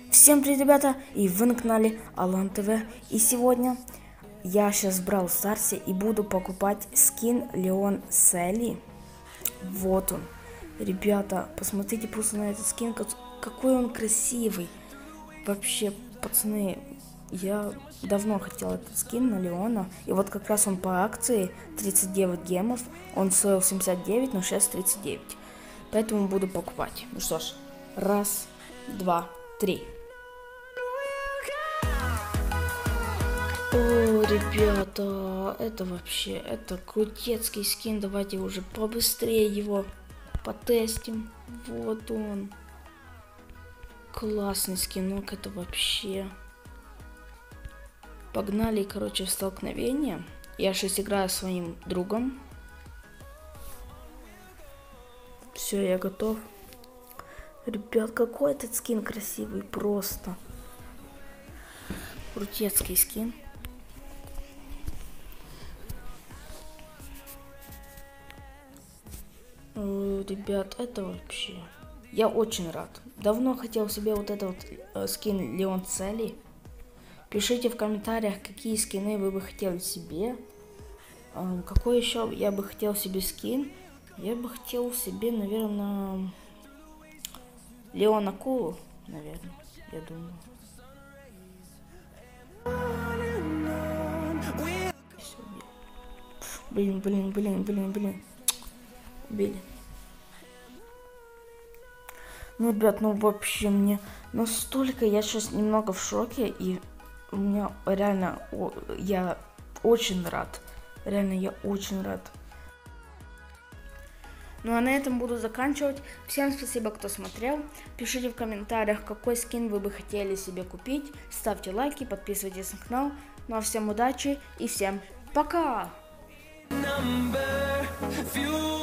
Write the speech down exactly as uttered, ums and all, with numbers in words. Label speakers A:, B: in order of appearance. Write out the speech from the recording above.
A: Всем привет, ребята, и вы на канале Алан ТВ. И сегодня я сейчас брал в Старсе и буду покупать скин Леон Селли. Вот он. Ребята, посмотрите просто на этот скин, какой он красивый. Вообще, пацаны, я давно хотел этот скин на Леона. И вот как раз он по акции тридцать девять гемов. Он стоил семьдесят девять, но сейчас тридцать девять. Поэтому буду покупать. Ну что ж, раз, два, три. О, ребята, это вообще, это крутецкий скин. Давайте уже побыстрее его потестим. Вот он. Классный скинок, это вообще. Погнали, короче, в столкновение. Я сейчас играю со своим другом. Все, я готов. Ребят, какой этот скин красивый, просто. Крутецкий скин. О, ребят, это вообще... Я очень рад. Давно хотел себе вот этот вот э, скин Леон Селли. Пишите в комментариях, какие скины вы бы хотели себе. Э, какой еще я бы хотел себе скин. Я бы хотел себе, наверное, Леон Акулу, наверное, я думаю. Блин, блин, блин, блин, блин. Убили. Ну, ребят, ну вообще мне настолько, я сейчас немного в шоке, и у меня реально, о, я очень рад. Реально, я очень рад. Ну а на этом буду заканчивать. Всем спасибо, кто смотрел. Пишите в комментариях, какой скин вы бы хотели себе купить. Ставьте лайки, подписывайтесь на канал. Ну а всем удачи и всем пока!